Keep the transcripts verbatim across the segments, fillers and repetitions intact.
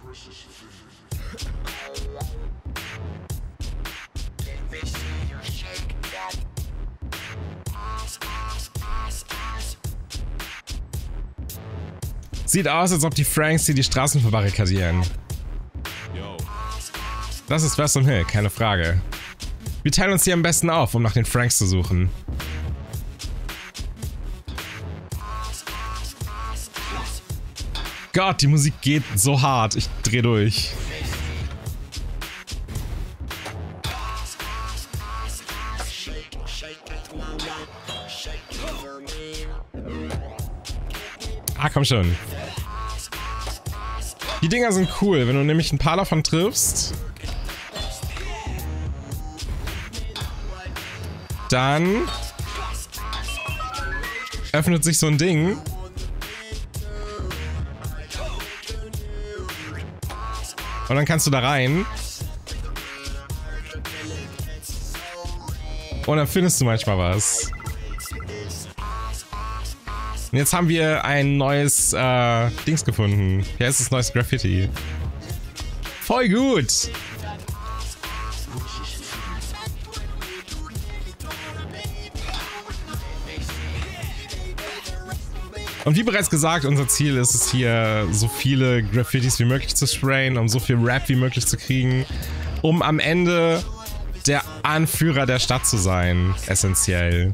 Sieht aus, als ob die Franks hier die Straßen verbarrikadieren. Das ist Western Hill, keine Frage. Wir teilen uns hier am besten auf, um nach den Franks zu suchen. Gott, die Musik geht so hart. Ich dreh durch. Ah, komm schon. Die Dinger sind cool, wenn du nämlich ein paar davon triffst. Dann öffnet sich so ein Ding. Und dann kannst du da rein. Und dann findest du manchmal was. Und jetzt haben wir ein neues äh, Dings gefunden. Hier ist das neues Graffiti. Voll gut! Und wie bereits gesagt, unser Ziel ist es hier, so viele Graffitis wie möglich zu sprayen, um so viel Rap wie möglich zu kriegen, um am Ende der Anführer der Stadt zu sein, essentiell.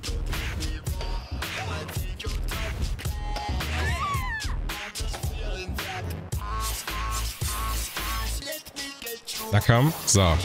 Na komm, so.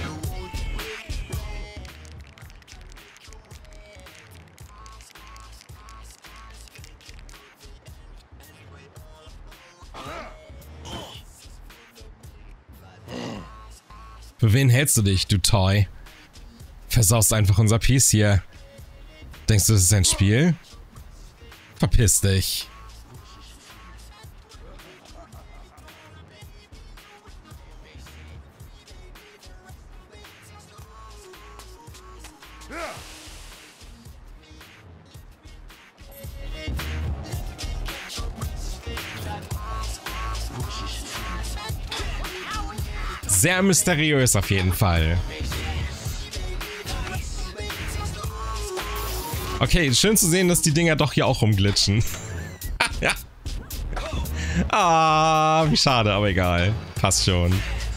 Für wen hältst du dich, du Toy? Versaust einfach unser Piece hier. Denkst du, das ist ein Spiel? Verpiss dich. Sehr mysteriös auf jeden Fall. Okay, schön zu sehen, dass die Dinger doch hier auch rumglitschen. Ja. Ah, wie schade, aber egal. Passt schon.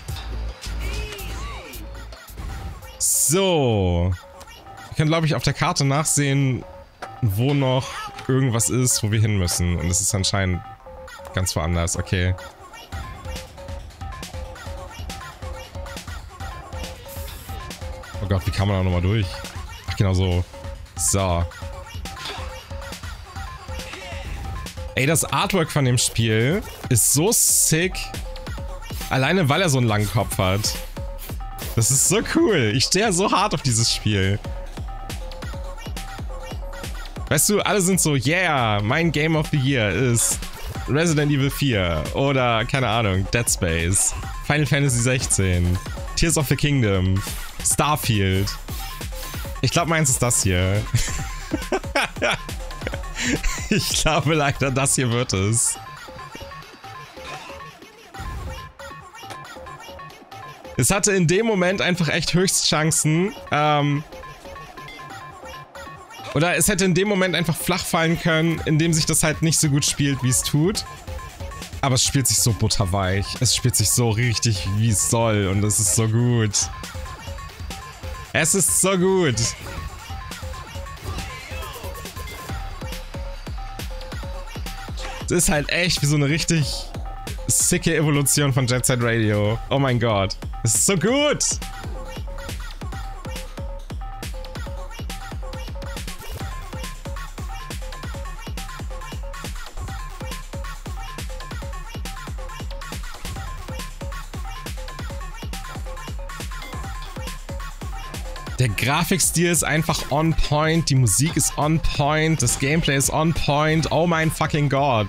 So. Wir können, glaube ich, auf der Karte nachsehen, wo noch irgendwas ist, wo wir hin müssen. Und es ist anscheinend ganz woanders. Okay. Oh Gott, wie kann man da nochmal durch? Ach, genau so. So. Ey, das Artwork von dem Spiel ist so sick. Alleine, weil er so einen langen Kopf hat. Das ist so cool. Ich stehe ja so hart auf dieses Spiel. Weißt du, alle sind so, yeah, mein Game of the Year ist Resident Evil vier oder, keine Ahnung, Dead Space, Final Fantasy sechzehn, Tears of the Kingdom, Starfield. Ich glaube, meins ist das hier. Ich glaube leider, das hier wird es. Es hatte in dem Moment einfach echt Höchstchancen. Ähm, oder es hätte in dem Moment einfach flach fallen können, indem sich das halt nicht so gut spielt, wie es tut. Aber es spielt sich so butterweich. Es spielt sich so richtig, wie es soll. Und es ist so gut. Es ist so gut. Es ist halt echt wie so eine richtig sicke Evolution von Jet Set Radio. Oh mein Gott. Es ist so gut. Der Grafikstil ist einfach on point, die Musik ist on point, das Gameplay ist on point. Oh mein fucking Gott.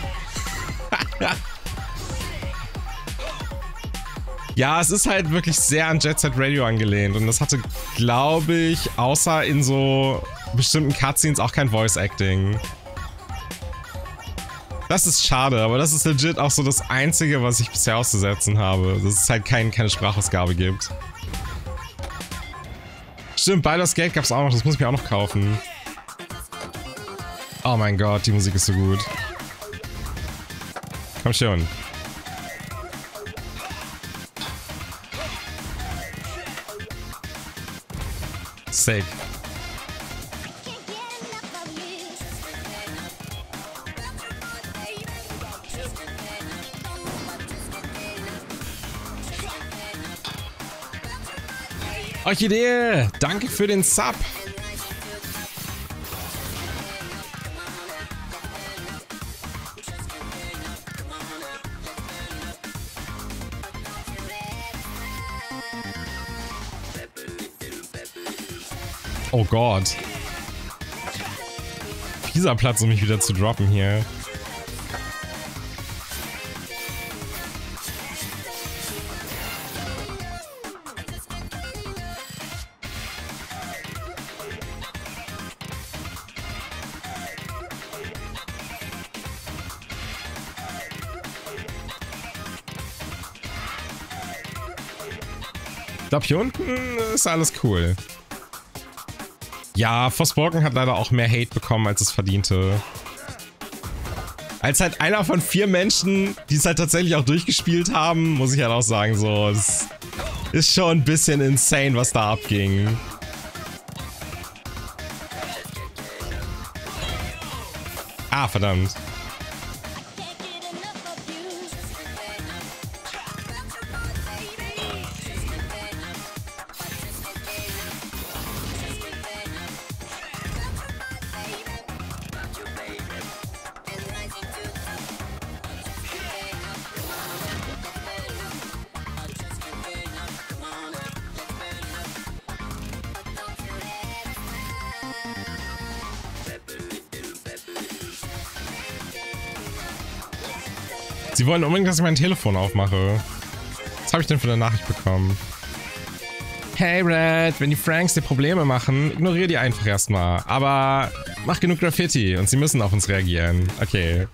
Ja, es ist halt wirklich sehr an Jet Set Radio angelehnt und das hatte, glaube ich, außer in so bestimmten Cutscenes auch kein Voice Acting. Das ist schade, aber das ist legit auch so das Einzige, was ich bisher auszusetzen habe. Dass es halt kein, keine Sprachausgabe gibt. Stimmt, Baldur's Gate gab es auch noch, das muss ich mir auch noch kaufen. Oh mein Gott, die Musik ist so gut. Komm schon. Sick. Orchidee, danke für den Sub. Oh Gott. Fieser Platz, um mich wieder zu droppen hier. Ich glaube, hier unten ist alles cool. Ja, Forspoken hat leider auch mehr Hate bekommen, als es verdiente. Als halt einer von vier Menschen, die es halt tatsächlich auch durchgespielt haben, muss ich halt auch sagen, so, es ist schon ein bisschen insane, was da abging. Ah, verdammt. Sie wollen unbedingt, dass ich mein Telefon aufmache. Was habe ich denn für eine Nachricht bekommen? Hey Red, wenn die Franks dir Probleme machen, ignoriere die einfach erstmal. Aber mach genug Graffiti und sie müssen auf uns reagieren. Okay.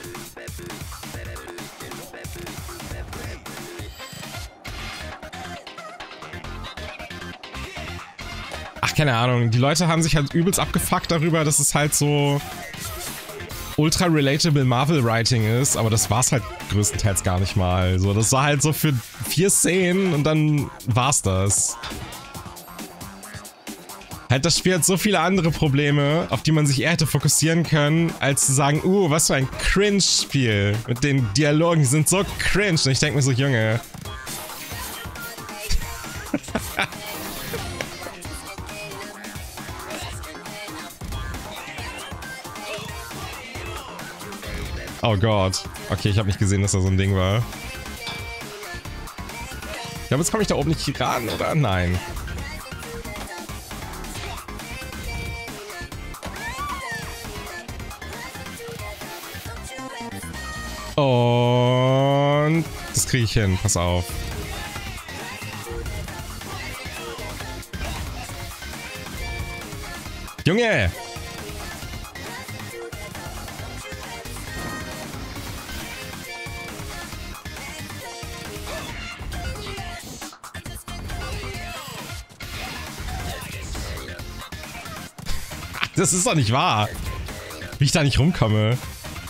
Ach, keine Ahnung. Die Leute haben sich halt übelst abgefuckt darüber, dass es halt so ultra relatable Marvel-Writing ist, aber das war's halt größtenteils gar nicht mal. So, das war halt so für vier Szenen und dann war's das. Halt, das Spiel hat so viele andere Probleme, auf die man sich eher hätte fokussieren können, als zu sagen, uh, was für ein Cringe-Spiel. Mit den Dialogen, die sind so cringe. Und ich denke mir so, Junge. Oh Gott. Okay, ich habe nicht gesehen, dass da so ein Ding war. Ich glaube, jetzt komme ich da oben nicht ran, oder? Nein. Und das kriege ich hin. Pass auf. Junge! Das ist doch nicht wahr. Wie ich da nicht rumkomme.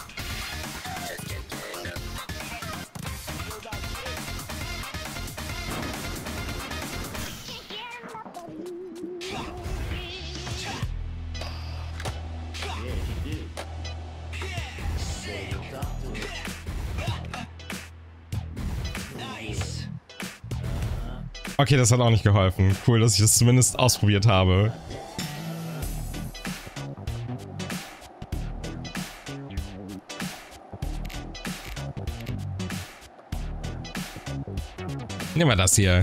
Okay, das hat auch nicht geholfen. Cool, dass ich das zumindest ausprobiert habe. Nehmen wir das hier.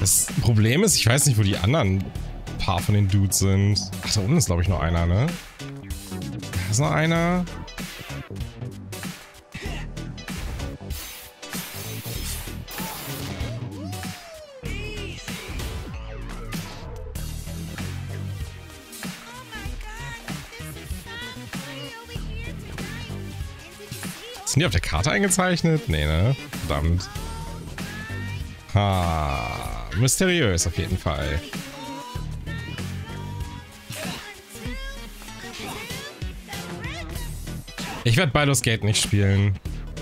Das Problem ist, ich weiß nicht, wo die anderen paar von den Dudes sind. Ach, da unten ist, glaube ich, noch einer, ne? Da ist noch einer. Sind die auf der Karte eingezeichnet? Nee, ne? Verdammt. Ha, mysteriös auf jeden Fall. Ich werde Baldur's Gate nicht spielen.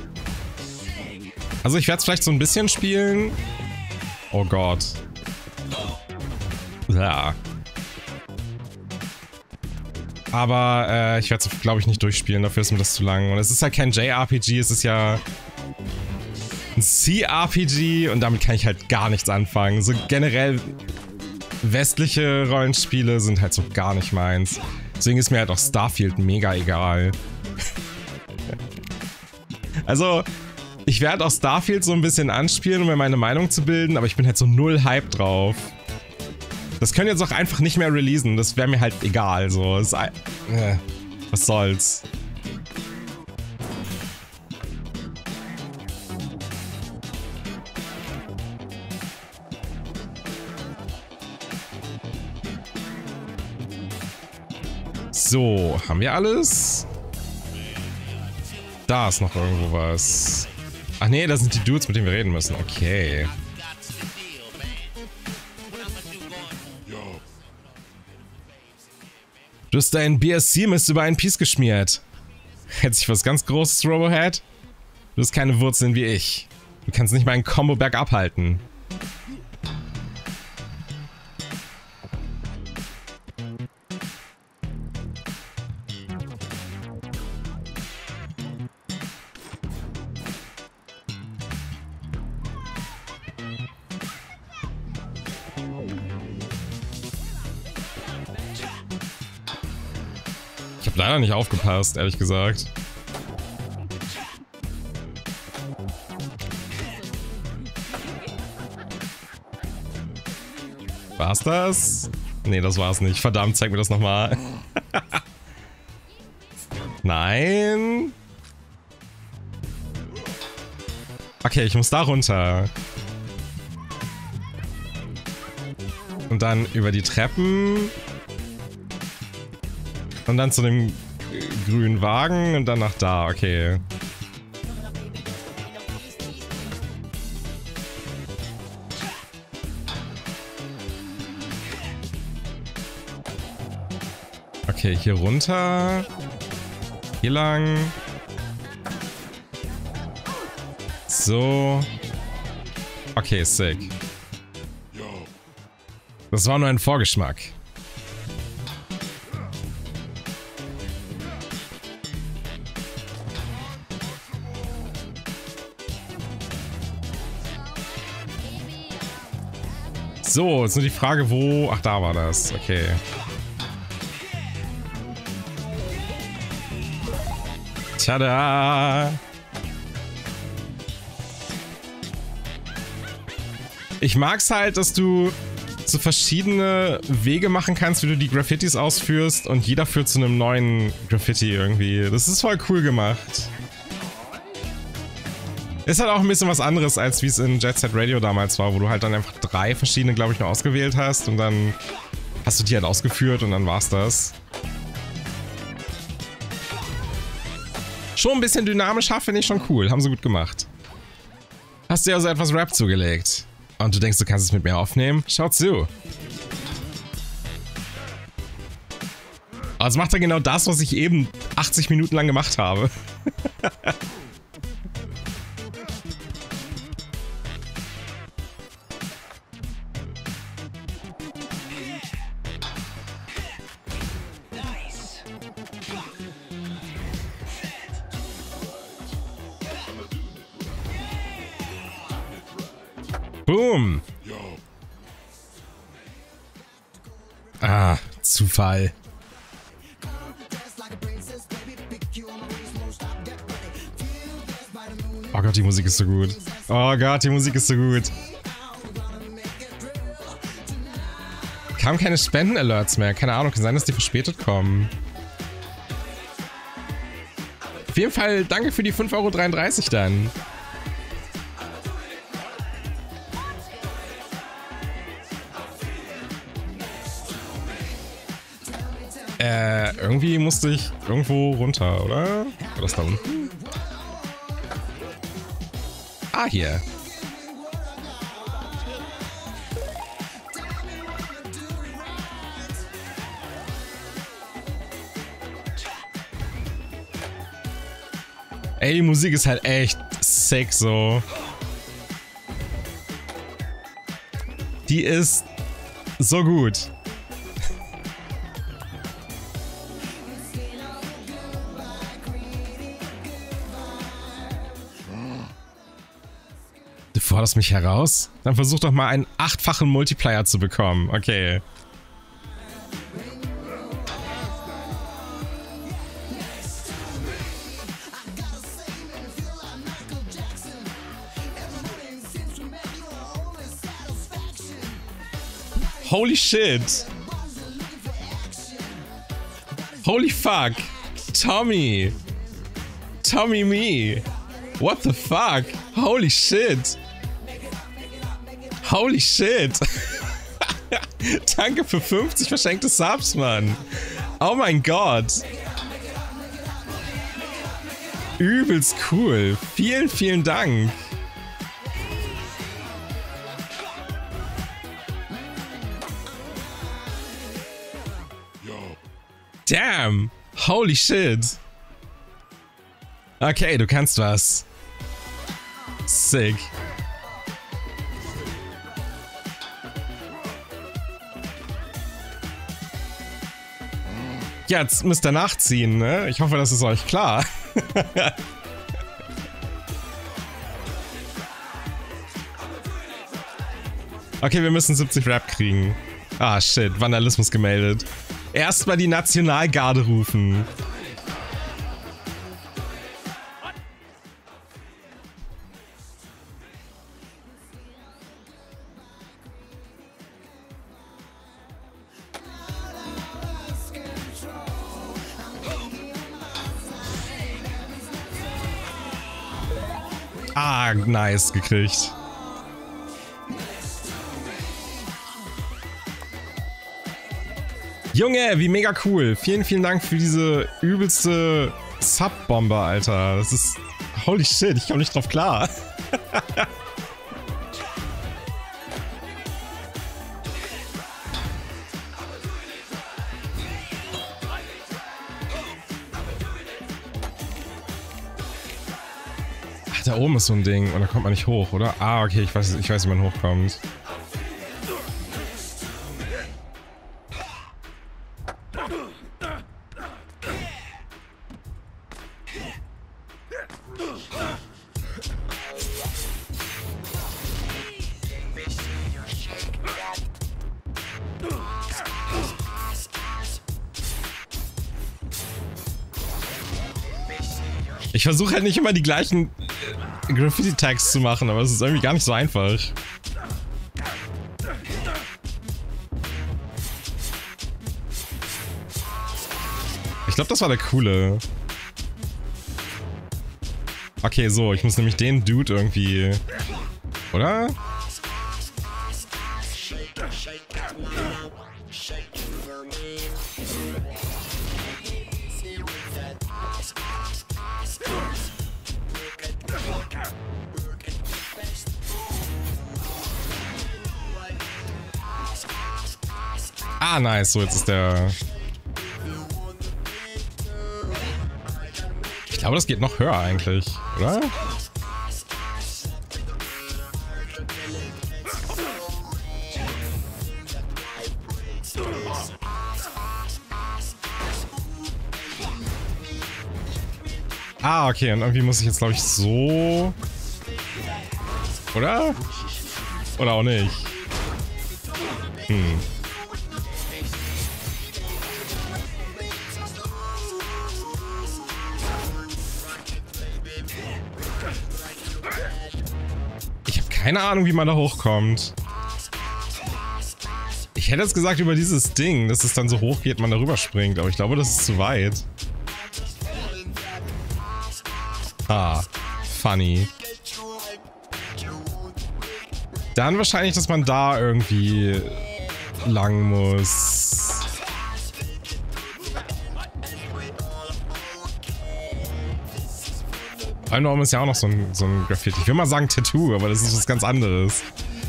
Also ich werde es vielleicht so ein bisschen spielen. Oh Gott. Ja. Aber äh, ich werde es, glaube ich, nicht durchspielen. Dafür ist mir das zu lang. Und es ist halt kein J R P G. Es ist ja ein C R P G. Und damit kann ich halt gar nichts anfangen. So generell westliche Rollenspiele sind halt so gar nicht meins. Deswegen ist mir halt auch Starfield mega egal. Also, ich werde auch Starfield so ein bisschen anspielen, um mir meine Meinung zu bilden. Aber ich bin halt so null Hype drauf. Das können jetzt auch einfach nicht mehr releasen. Das wäre mir halt egal. So. Das, äh, was soll's. So, haben wir alles? Da ist noch irgendwo was. Ach nee, das sind die Dudes, mit denen wir reden müssen. Okay. Du hast deinen B S C-Mist über einen Piece geschmiert. Hätte sich was ganz Großes, Robohead? Du hast keine Wurzeln wie ich. Du kannst nicht mal einen Combo bergab halten. Ich habe leider nicht aufgepasst, ehrlich gesagt. War's das? Nee, das war's nicht. Verdammt, zeig mir das nochmal. Nein. Okay, ich muss da runter. Und dann über die Treppen. Und dann zu dem grünen Wagen und dann nach da, okay. Okay, hier runter. Hier lang. So. Okay, sick. Das war nur ein Vorgeschmack. So, jetzt nur die Frage, wo... Ach, da war das. Okay. Tada! Ich mag's halt, dass du so verschiedene Wege machen kannst, wie du die Graffitis ausführst und jeder führt zu einem neuen Graffiti irgendwie. Das ist voll cool gemacht. Ist halt auch ein bisschen was anderes, als wie es in Jet Set Radio damals war, wo du halt dann einfach drei verschiedene, glaube ich, nur ausgewählt hast und dann hast du die halt ausgeführt und dann war's das. Schon ein bisschen dynamischer, finde ich schon cool. Haben sie gut gemacht. Hast dir also etwas Rap zugelegt. Und du denkst, du kannst es mit mir aufnehmen? Schau zu. Aber jetzt macht er genau das, was ich eben achtzig Minuten lang gemacht habe. Boom. Ah, Zufall. Oh Gott, die Musik ist so gut. Oh Gott, die Musik ist so gut. kamen keine Spenden-Alerts mehr. Keine Ahnung, kann sein, dass die verspätet kommen. Auf jeden Fall danke für die fünf Euro dreiunddreißig dann. Äh, irgendwie musste ich irgendwo runter, oder? War das da unten? Ah, hier. Ey, die Musik ist halt echt sick so. Die ist so gut. Du forderst mich heraus? Dann versuch doch mal einen achtfachen Multiplier zu bekommen. Okay. Holy shit. Holy fuck. Tommy. Tommy me. What the fuck? Holy shit. Holy shit. Danke für fünfzig verschenkte Subs, Mann. Oh mein Gott. Übelst cool. Vielen, vielen Dank. Damn. Holy shit. Okay, du kannst was. Sick. Jetzt müsst ihr nachziehen, ne? Ich hoffe, das ist euch klar. Okay, wir müssen siebzig Rap kriegen. Ah, shit. Vandalismus gemeldet. Erstmal die Nationalgarde rufen. Ah, nice, gekriegt. Junge, wie mega cool. Vielen, vielen Dank für diese übelste Sub-Bombe, Alter. Das ist... Holy shit, ich komme nicht drauf klar. Ach, da oben ist so ein Ding und da kommt man nicht hoch, oder? Ah, okay, ich weiß, ich weiß, wie man hochkommt. Ich versuche halt nicht immer die gleichen Graffiti-Tags zu machen, aber es ist irgendwie gar nicht so einfach. Ich glaube, das war der coole. Okay, so, ich muss nämlich den Dude irgendwie... Oder? Ah, nice. So, jetzt ist der... Ich glaube, das geht noch höher eigentlich, oder? Ah, okay. Und irgendwie muss ich jetzt, glaube ich, so... Oder? Oder auch nicht. Hm. Ich habe keine Ahnung, wie man da hochkommt. Ich Ich hätte jetzt gesagt über dieses Ding, dass es dann so hoch geht, man darüber springt, aber ich glaube, das ist zu weit. Ah, funny. Dann wahrscheinlich, dass man da irgendwie lang muss. Ein Norm ist ja auch noch so ein, so ein Graffiti. Ich will mal sagen Tattoo, aber das ist was ganz anderes.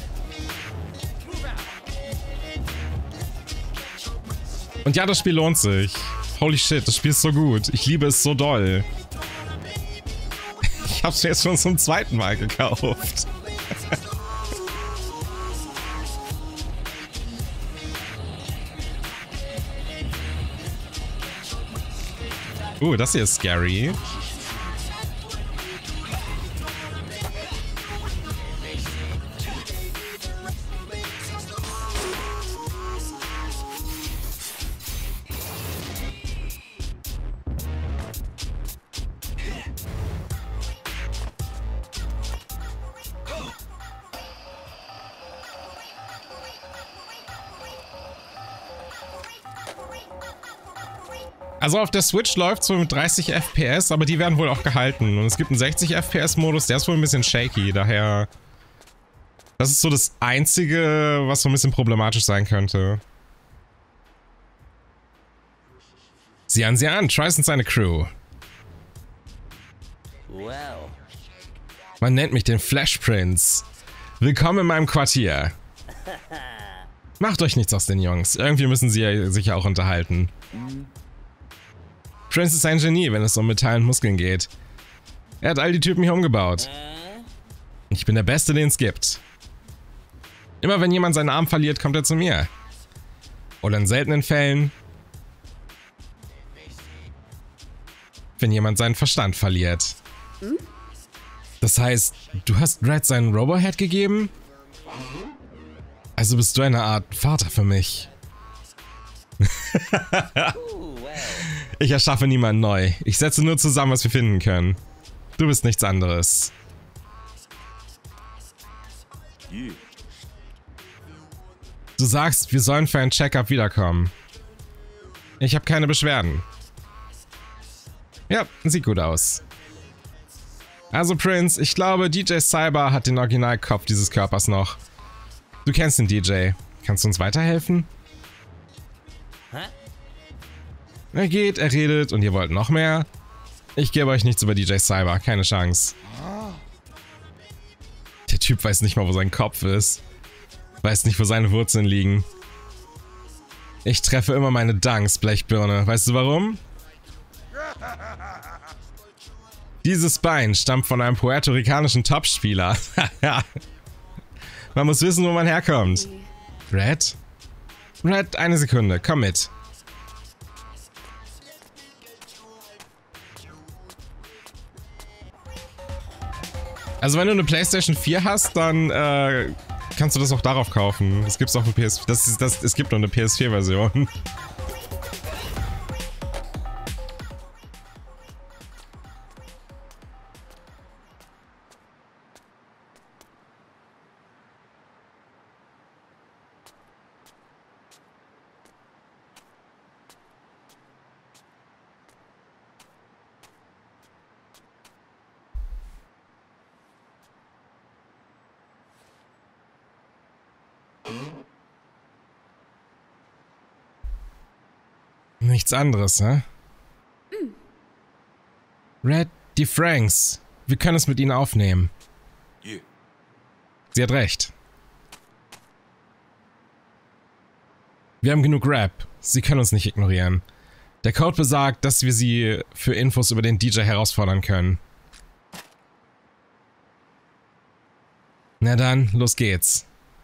Und ja, das Spiel lohnt sich. Holy shit, das Spiel ist so gut. Ich liebe es so doll. Ich hab's mir jetzt schon zum zweiten Mal gekauft. Uh, das hier ist scary. Also auf der Switch läuft es so mit dreißig F P S, aber die werden wohl auch gehalten. Und es gibt einen sechzig F P S-Modus, der ist wohl ein bisschen shaky, daher... Das ist so das Einzige, was so ein bisschen problematisch sein könnte. Sieh an, sieh an, Trice und seine Crew. Man nennt mich den Flash Prince. Willkommen in meinem Quartier. Macht euch nichts aus den Jungs, irgendwie müssen sie ja sich ja auch unterhalten. Prince ist ein Genie, wenn es um Metall und Muskeln geht. Er hat all die Typen hier umgebaut. Ich bin der Beste, den es gibt. Immer wenn jemand seinen Arm verliert, kommt er zu mir. Oder in seltenen Fällen, wenn jemand seinen Verstand verliert. Das heißt, du hast Red seinen Robohead gegeben? Also bist du eine Art Vater für mich. Ich erschaffe niemanden neu. Ich setze nur zusammen, was wir finden können. Du bist nichts anderes. Du sagst, wir sollen für ein Check-up wiederkommen. Ich habe keine Beschwerden. Ja, sieht gut aus. Also Prince, ich glaube, D J Cyber hat den Originalkopf dieses Körpers noch. Du kennst den D J. Kannst du uns weiterhelfen? Er geht, er redet und ihr wollt noch mehr? Ich gebe euch nichts über D J Cyber, keine Chance. Der Typ weiß nicht mal, wo sein Kopf ist. Weiß nicht, wo seine Wurzeln liegen. Ich treffe immer meine Dunks, Blechbirne. Weißt du warum? Dieses Bein stammt von einem puerto-ricanischen Topspieler. Man muss wissen, wo man herkommt. Red? Red, eine Sekunde, komm mit. Also wenn du eine PlayStation vier hast, dann äh, kannst du das auch darauf kaufen. Es gibt auch eine P S vier. Das ist, das, es gibt noch eine P S vier Version. Nichts anderes, hä? Red, die Franks. Wir können es mit ihnen aufnehmen. Sie hat recht. Wir haben genug Rap. Sie können uns nicht ignorieren. Der Code besagt, dass wir sie für Infos über den D J herausfordern können. Na dann, los geht's.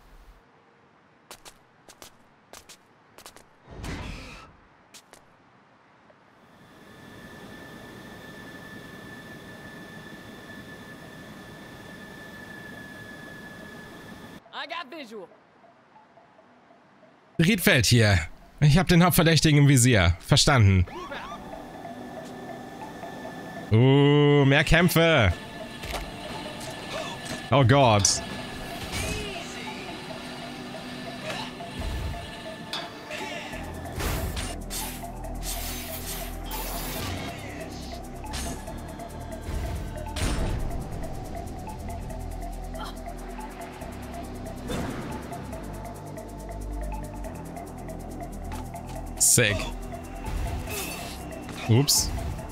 Riedfeld hier. Ich habe den Hauptverdächtigen im Visier. Verstanden. Uh, mehr Kämpfe. Oh Gott. Sick. Ups.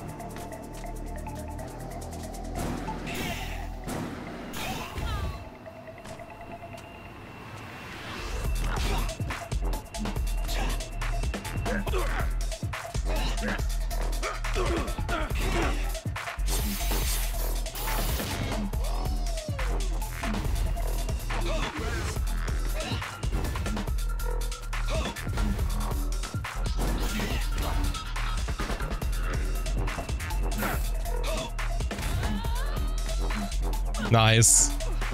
Nice.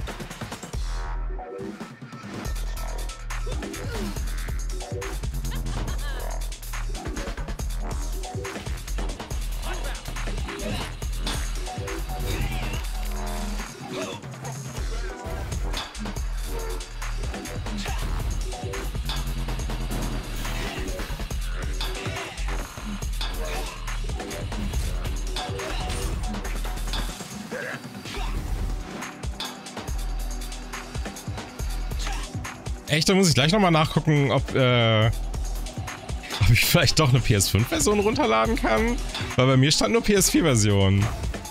Echt, da muss ich gleich nochmal nachgucken, ob, äh, ob ich vielleicht doch eine P S fünf Version runterladen kann. Weil bei mir stand nur P S vier Version.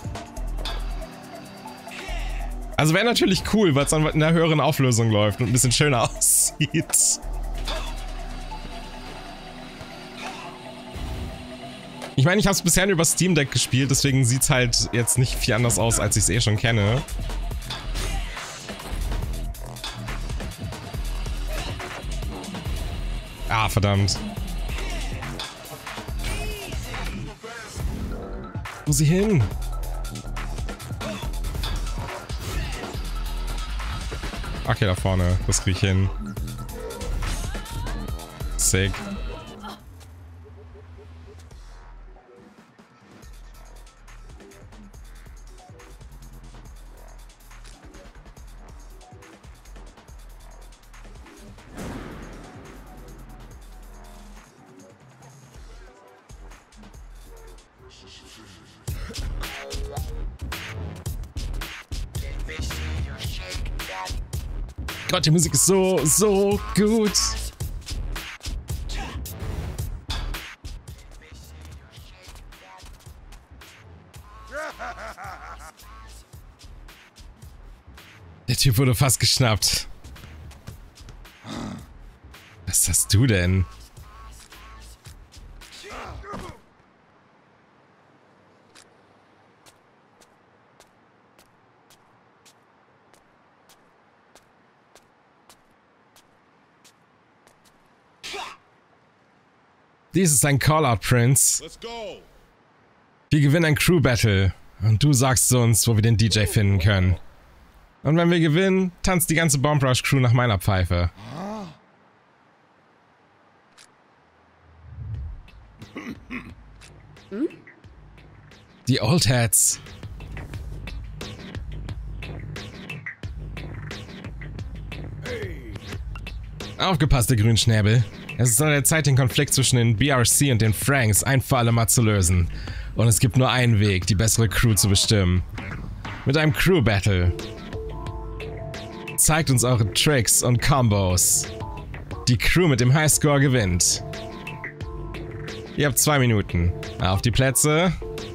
Also wäre natürlich cool, weil es dann in einer höheren Auflösung läuft und ein bisschen schöner aussieht. Ich meine, ich habe es bisher nur über Steam Deck gespielt, deswegen sieht es halt jetzt nicht viel anders aus, als ich es eh schon kenne. Ah, verdammt. Wo ist sie hin? Okay, da vorne. Das krieg ich hin. Sick. Gott, die Musik ist so, so gut. Der Typ wurde fast geschnappt. Was hast du denn? Dies ist ein Callout, Prince. Wir gewinnen ein Crew-Battle. Und du sagst uns, wo wir den D J finden können. Und wenn wir gewinnen, tanzt die ganze Bomb Rush Crew nach meiner Pfeife. Die Old Heads. Aufgepasst, der Grünschnäbel. Es ist an der Zeit, den Konflikt zwischen den B R C und den Franks ein für alle Mal zu lösen. Und es gibt nur einen Weg, die bessere Crew zu bestimmen. Mit einem Crew-Battle. Zeigt uns eure Tricks und Combos. Die Crew mit dem Highscore gewinnt. Ihr habt zwei Minuten. Auf die Plätze.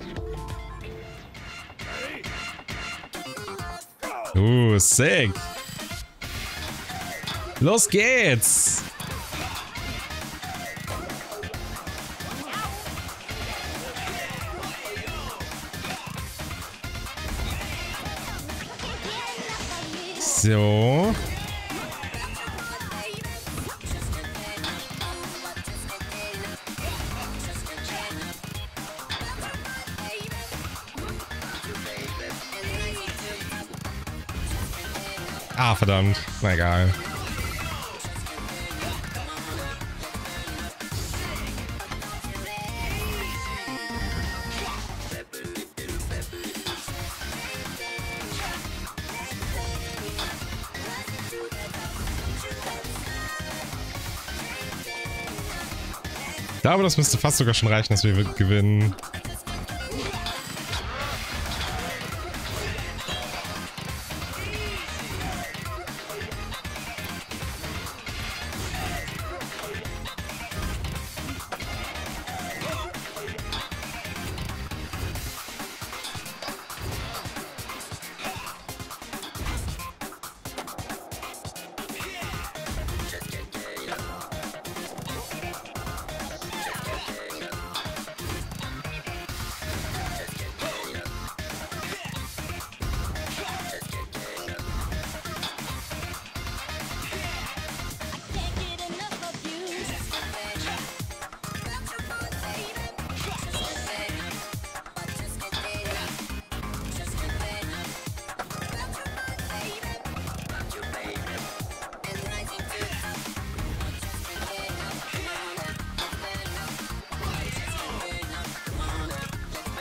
Uh, sick. Los geht's. So. Ah, verdammt. Na egal. Ich glaube, das müsste fast sogar schon reichen, dass wir gewinnen.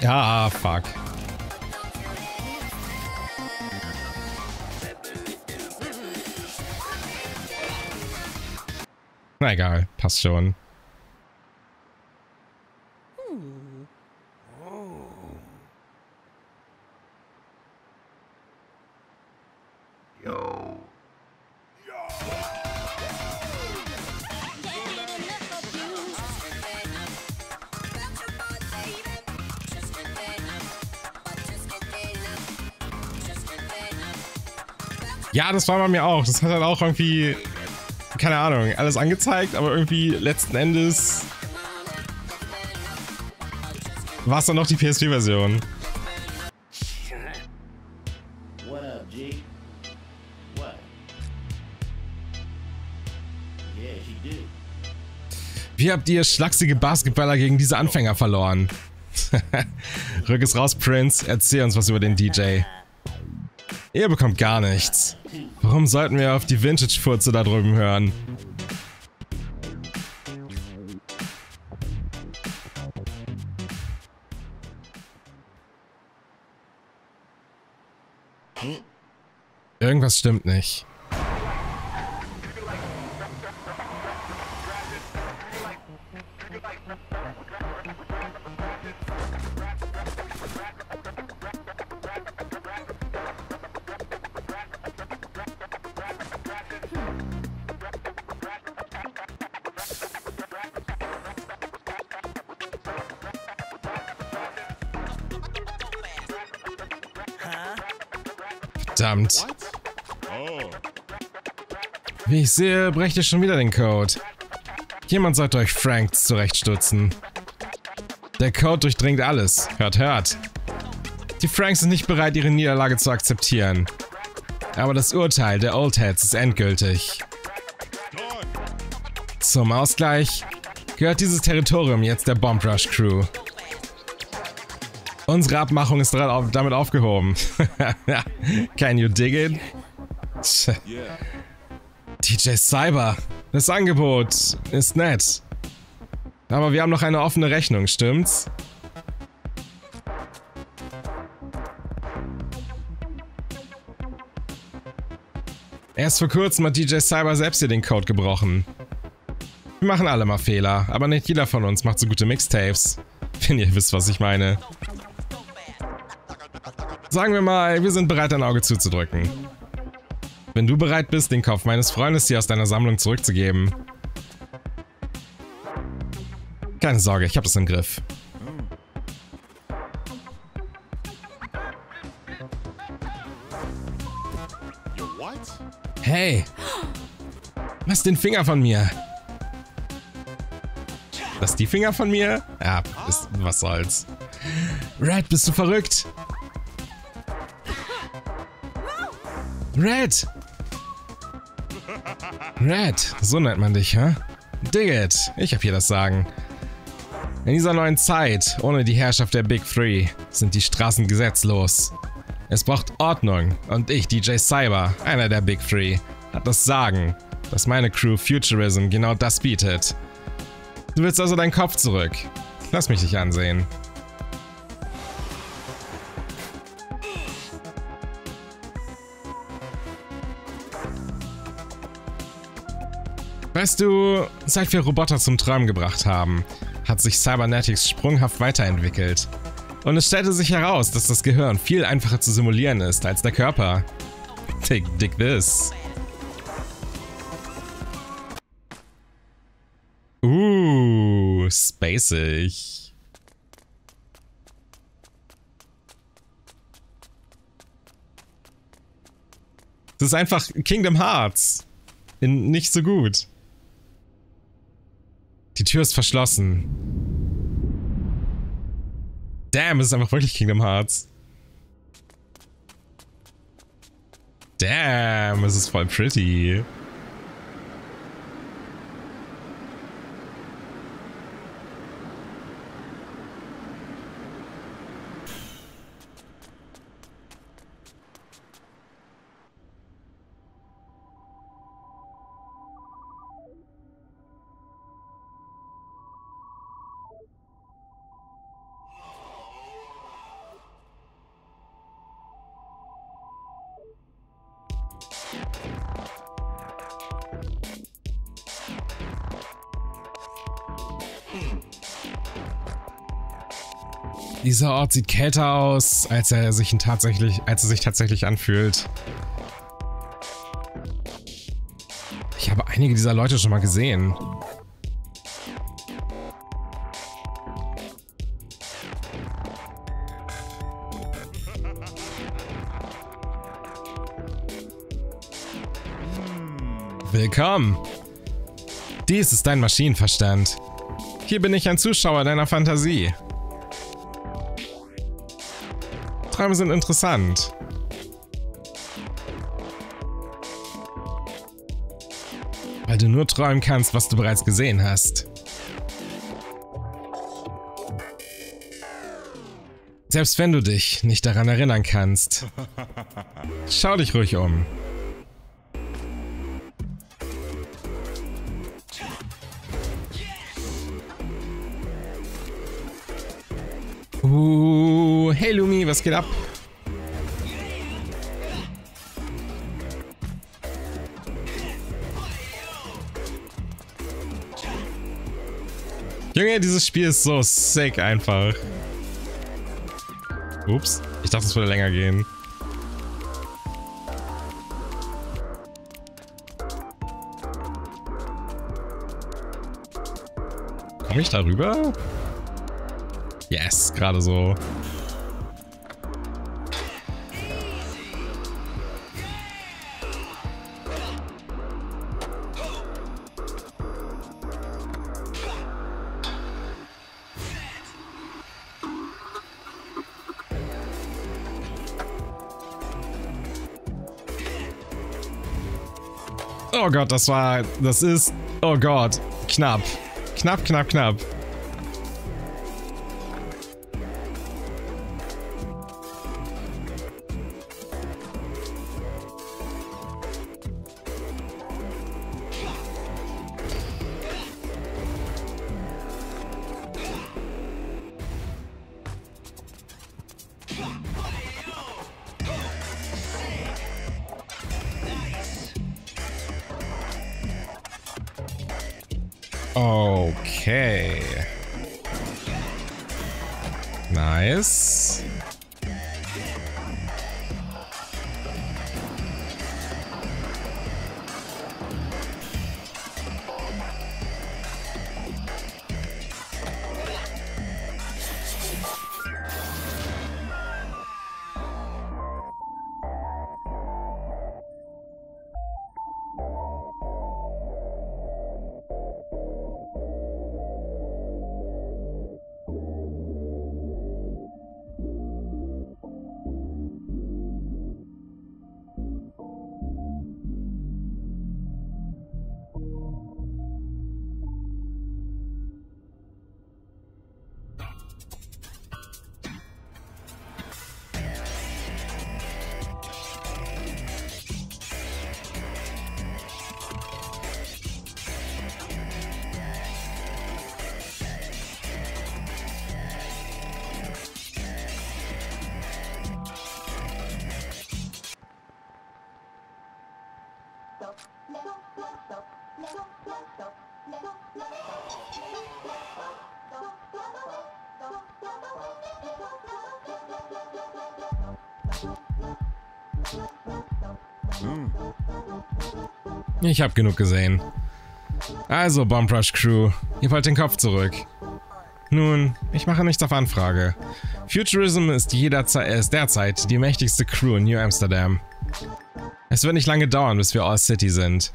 Ja, fuck. Na egal, passt schon. Ja, das war bei mir auch. Das hat dann auch irgendwie, keine Ahnung, alles angezeigt, aber irgendwie letzten Endes war es dann noch die P S vier-Version. Wie habt ihr schlachsige Basketballer gegen diese Anfänger verloren? Rück es raus, Prince. Erzähl uns was über den D J. Ihr bekommt gar nichts. Warum sollten wir auf die Vintage-Furze da drüben hören? Irgendwas stimmt nicht. Verdammt. Wie ich sehe, brecht ihr schon wieder den Code. Jemand sollte euch Franks zurechtstutzen. Der Code durchdringt alles. Hört, hört. Die Franks sind nicht bereit, ihre Niederlage zu akzeptieren. Aber das Urteil der Old Heads ist endgültig. Zum Ausgleich gehört dieses Territorium jetzt der Bomb Rush Crew. Unsere Abmachung ist damit aufgehoben. Can you dig it? D J Cyber, das Angebot ist nett. Aber wir haben noch eine offene Rechnung, stimmt's? Erst vor kurzem hat D J Cyber selbst hier den Code gebrochen. Wir machen alle mal Fehler, aber nicht jeder von uns macht so gute Mixtapes. Wenn ihr wisst, was ich meine. Sagen wir mal, wir sind bereit, ein Auge zuzudrücken. Wenn du bereit bist, den Kopf meines Freundes dir aus deiner Sammlung zurückzugeben. Keine Sorge, ich habe das im Griff. Hey! Lass den Finger von mir! Lass die Finger von mir? Ja, ist, was soll's. Red, bist du verrückt? Red! Red, so nennt man dich, hä? Dig it, ich hab hier das Sagen. In dieser neuen Zeit, ohne die Herrschaft der Big Three, sind die Straßen gesetzlos. Es braucht Ordnung und ich, D J Cyber, einer der Big Three, hat das Sagen, dass meine Crew Futurism genau das bietet. Du willst also deinen Kopf zurück. Lass mich dich ansehen. Weißt du, seit wir Roboter zum Träumen gebracht haben, hat sich Cybernetics sprunghaft weiterentwickelt. Und es stellte sich heraus, dass das Gehirn viel einfacher zu simulieren ist als der Körper. Dig, dig this. Uh, spacig. Das ist einfach Kingdom Hearts. In nicht so gut. Die Tür ist verschlossen. Damn, es ist einfach wirklich Kingdom Hearts. Damn, es ist voll pretty. Dieser Ort sieht kälter aus, als er sich ihn tatsächlich, als er sich tatsächlich anfühlt. Ich habe einige dieser Leute schon mal gesehen. Willkommen! Dies ist dein Maschinenverstand. Hier bin ich ein Zuschauer deiner Fantasie. Träume sind interessant. Weil du nur träumen kannst, was du bereits gesehen hast. Selbst wenn du dich nicht daran erinnern kannst. Schau dich ruhig um. Uh, hey Lumi, was geht ab? Junge, dieses Spiel ist so sick einfach. Ups, ich dachte, es würde länger gehen. Komme ich darüber? Yes, gerade so. Oh Gott, das war... Das ist... Oh Gott. Knapp. Knapp, knapp, knapp. Okay. Nice. Ich hab genug gesehen. Also, Bomb Rush Crew, ihr wollt den Kopf zurück. Nun, ich mache nichts auf Anfrage. Futurism ist, jederzeit, ist derzeit die mächtigste Crew in New Amsterdam. Es wird nicht lange dauern, bis wir All City sind.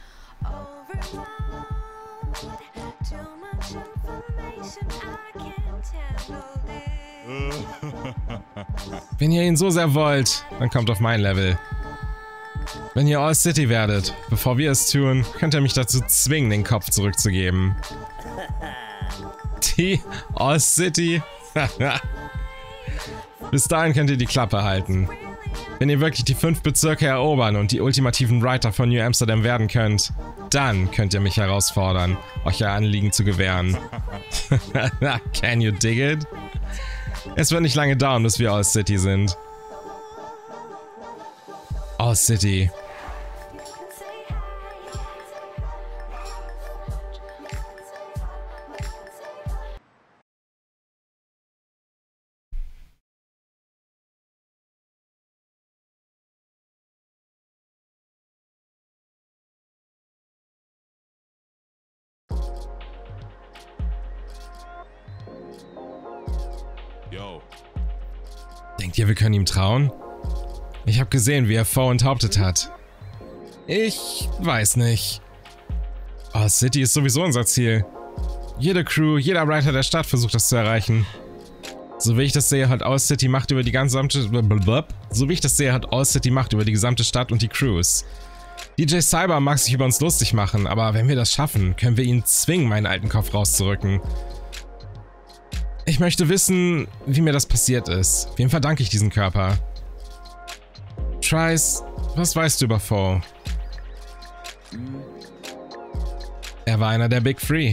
Wenn ihr ihn so sehr wollt, dann kommt auf mein Level. Wenn ihr All City werdet, bevor wir es tun, könnt ihr mich dazu zwingen, den Kopf zurückzugeben. Die All City? Bis dahin könnt ihr die Klappe halten. Wenn ihr wirklich die fünf Bezirke erobern und die ultimativen Writer von New Amsterdam werden könnt, dann könnt ihr mich herausfordern, euch ihr Anliegen zu gewähren. Can you dig it? Es wird nicht lange dauern, bis wir All City sind. All City. Yo. Denkt ihr, wir können ihm trauen? Ich habe gesehen, wie er Foe enthauptet hat. Ich weiß nicht. Oz City ist sowieso unser Ziel. Jede Crew, jeder Writer der Stadt versucht das zu erreichen. So wie ich das sehe, hat Oz City Macht über die gesamte... So wie ich das sehe, hat Oz City Macht über die gesamte Stadt und die Crews. D J Cyber mag sich über uns lustig machen, aber wenn wir das schaffen, können wir ihn zwingen, meinen alten Kopf rauszurücken. Ich möchte wissen, wie mir das passiert ist. Wem verdanke ich diesen Körper? Trice, was weißt du über Foe? Er war einer der Big Three.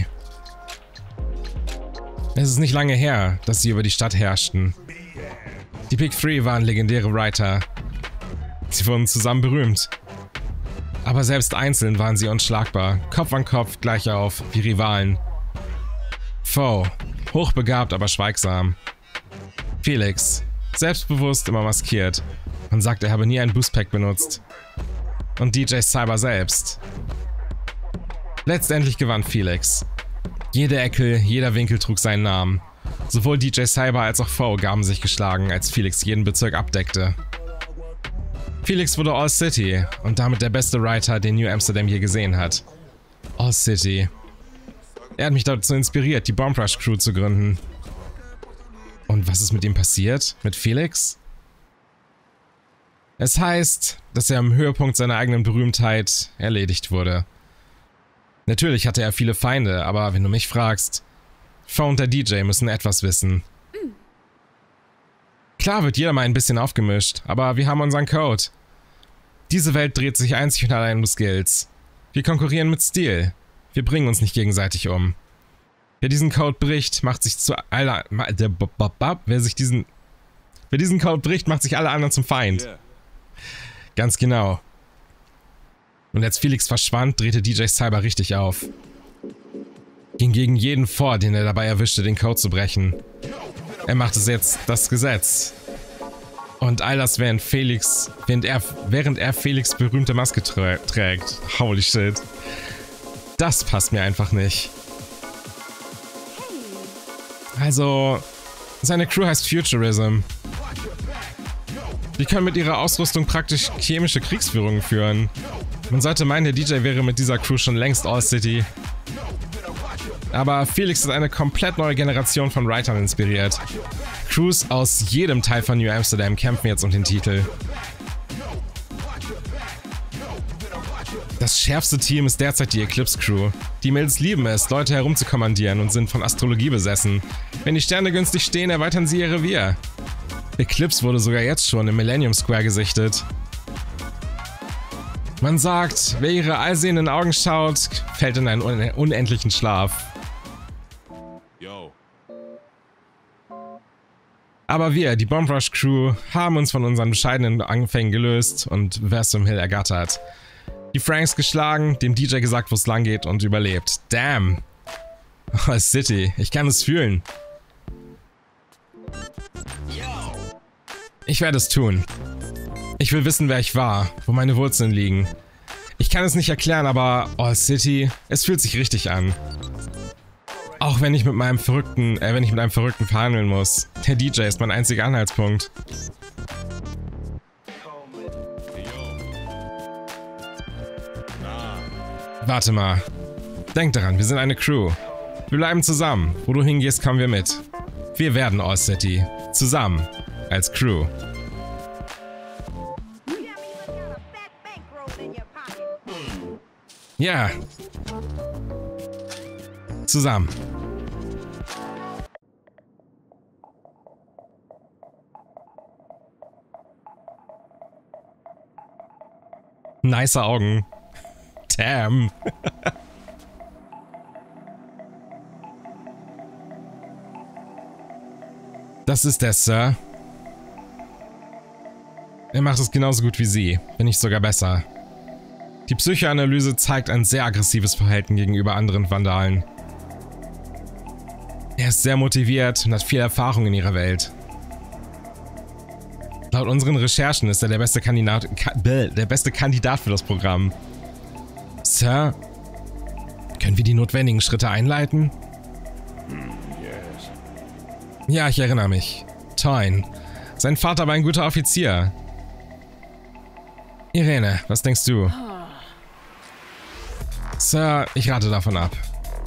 Es ist nicht lange her, dass sie über die Stadt herrschten. Die Big Three waren legendäre Writer. Sie wurden zusammen berühmt. Aber selbst einzeln waren sie unschlagbar, Kopf an Kopf gleich auf, wie Rivalen. Foe, hochbegabt, aber schweigsam. Felix, selbstbewusst, immer maskiert. Man sagt, er habe nie ein Boostpack benutzt. Und D J Cyber selbst. Letztendlich gewann Felix. Jede Ecke, jeder Winkel trug seinen Namen. Sowohl D J Cyber als auch Foe gaben sich geschlagen, als Felix jeden Bezirk abdeckte. Felix wurde Oz City und damit der beste Writer, den New Amsterdam je gesehen hat. Oz City. Er hat mich dazu inspiriert, die Bomb Rush Crew zu gründen. Und was ist mit ihm passiert? Mit Felix? Es heißt, dass er am Höhepunkt seiner eigenen Berühmtheit erledigt wurde. Natürlich hatte er viele Feinde, aber wenn du mich fragst, Foe und der D J müssen etwas wissen. Klar wird jeder mal ein bisschen aufgemischt, aber wir haben unseren Code. Diese Welt dreht sich einzig und allein um Skills. Wir konkurrieren mit Stil. Wir bringen uns nicht gegenseitig um. Wer diesen Code bricht, macht sich zu aller... Wer sich diesen... Wer diesen Code bricht, macht sich alle anderen zum Feind. Ganz genau. Und als Felix verschwand, drehte D J Cyber richtig auf. Ging gegen jeden vor, den er dabei erwischte, den Code zu brechen. Er machte jetzt das Gesetz. Und all das während Felix, während er, während er Felix berühmte Maske trä trägt. Holy shit. Das passt mir einfach nicht. Also, seine Crew heißt Futurism. Die können mit ihrer Ausrüstung praktisch chemische Kriegsführungen führen. Man sollte meinen, der D J wäre mit dieser Crew schon längst Oz City. Aber Felix ist eine komplett neue Generation von Writern inspiriert. Crews aus jedem Teil von New Amsterdam kämpfen jetzt um den Titel. Das schärfste Team ist derzeit die Eclipse Crew. Die Mädels lieben es, Leute herumzukommandieren und sind von Astrologie besessen. Wenn die Sterne günstig stehen, erweitern sie ihr Revier. Eclipse wurde sogar jetzt schon im Millennium Square gesichtet. Man sagt, wer ihre allsehenden Augen schaut, fällt in einen un unendlichen Schlaf. Yo. Aber wir, die Bomb Rush Crew, haben uns von unseren bescheidenen Anfängen gelöst und Versum Hill ergattert. Die Franks geschlagen, dem D J gesagt, wo es lang geht und überlebt. Damn. Oh, City, ich kann es fühlen. Ich werde es tun. Ich will wissen, wer ich war, wo meine Wurzeln liegen. Ich kann es nicht erklären, aber oh, City, es fühlt sich richtig an. Auch wenn ich mit meinem Verrückten, äh, wenn ich mit einem Verrückten verhandeln muss. Der D J ist mein einziger Anhaltspunkt. Warte mal. Denk daran, wir sind eine Crew. Wir bleiben zusammen. Wo du hingehst, kommen wir mit. Wir werden Oz City. Zusammen. Als Crew. Ja. Zusammen. Nice Augen. Damn. Das ist der Sir. Er macht es genauso gut wie sie, wenn nicht sogar besser. Die Psychoanalyse zeigt ein sehr aggressives Verhalten gegenüber anderen Vandalen. Er ist sehr motiviert und hat viel Erfahrung in ihrer Welt. Laut unseren Recherchen ist er der beste Kandidat, der beste Kandidat für das Programm. Sir, können wir die notwendigen Schritte einleiten? Ja, ich erinnere mich. Tyne. Sein Vater war ein guter Offizier. Irene, was denkst du? Sir, ich rate davon ab.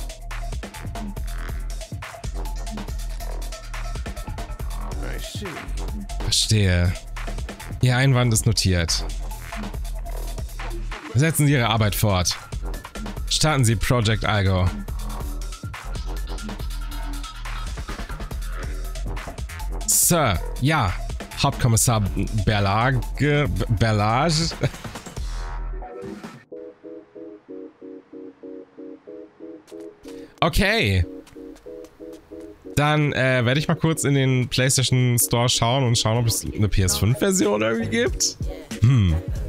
Verstehe. Ihr Einwand ist notiert. Setzen Sie Ihre Arbeit fort. Starten Sie Project Algo. Sir, ja. Hauptkommissar Berlage... Berlage? Okay. Dann äh, werde ich mal kurz in den PlayStation Store schauen und schauen, ob es eine P S fünf Version irgendwie gibt. Hm.